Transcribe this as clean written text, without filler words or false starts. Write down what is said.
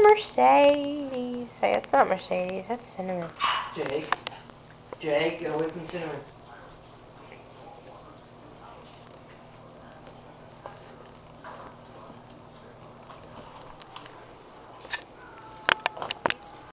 Mercedes. Hey, that's not Mercedes. That's Cinnamon. Jake, get away from Cinnamon.